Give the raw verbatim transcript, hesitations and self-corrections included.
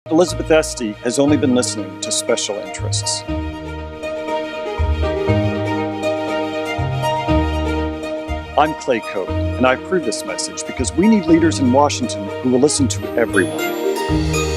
Elizabeth Esty has only been listening to special interests. I'm Clay Cote, and I approve this message because we need leaders in Washington who will listen to everyone.